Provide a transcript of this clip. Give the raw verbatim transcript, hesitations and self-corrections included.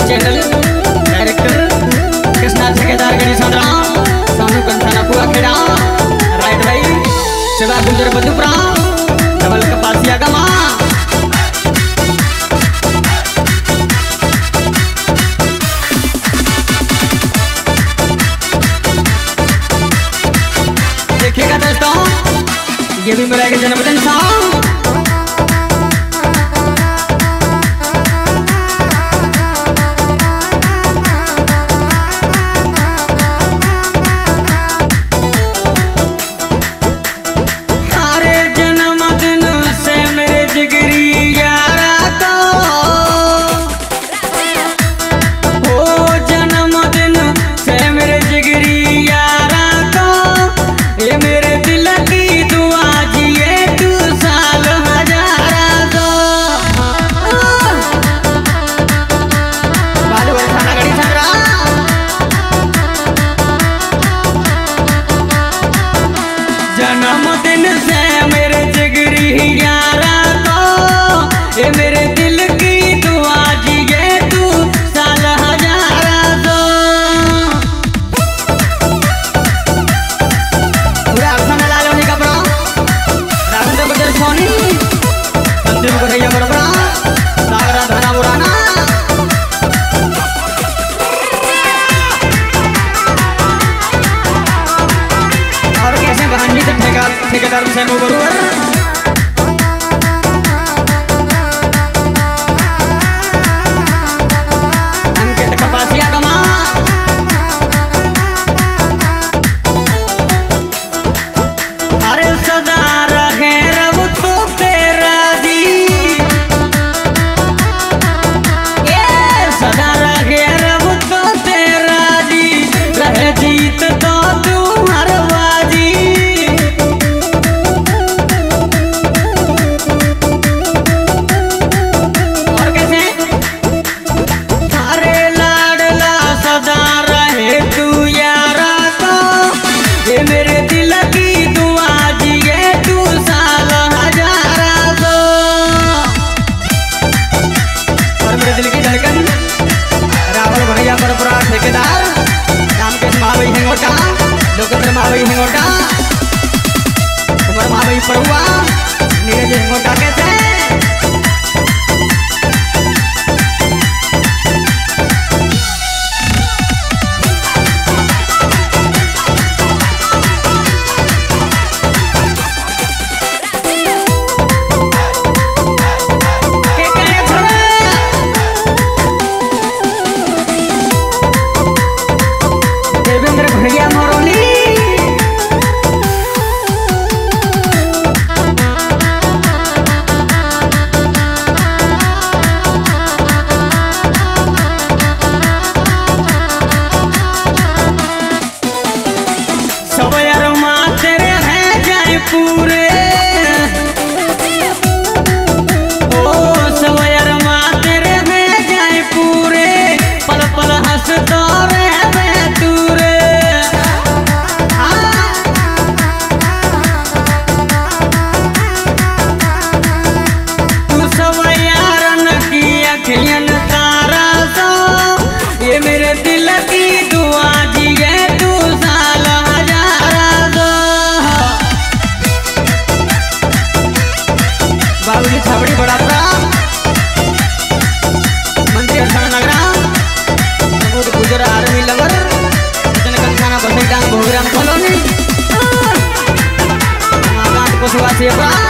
Channel director Krishna ठेकेदार गणेश सानू कंथाना पुआ खेड़ा राइट भाई सेवा गुजर बदुपरा डबल कपासिया गमा देखिएगा दोस्तों ये भी मेरा एक जन्मदिन था। जन्मदिन से मेरे जिगरी यारा को ये मेरे दिल की दुआ जिए तू साल हजारा दो। पूरा अफसान लाल होने का बड़ा राघवेंद्र बजर सोनी संदीप को भैया बड़ा सागरा धना बुराना ठेकेदार हुसैन बरुवर अंकित कपासिया गमा अरे सदा रहे रब तो तेरा दी ये सदा रहे रब तो तेरा दी रहे जीत तो तू हर बाजी ठेकेदार रामकेश महावई हेंगोटा लोकेंद्र महावई हेंगोटा कुमार महावई पड़ुआ नीरज हेंगोटा कैसे भैया मोरोली सब यार माँ तेरे हैं जाए पूरे ओ सब यार माँ तेरे हैं जाए पूरे पल पल हंस दौरे तूरे अखियन तारा सो ये मेरे दिल की दुआ जिए तू साल हजारा दो। बाबूजी छबड़ी बड़ा मंत्री अरसाना नगरा गुजर आर्मी लवर कंखाना बसई डांग भोगराम कॉलोनी को सुवासी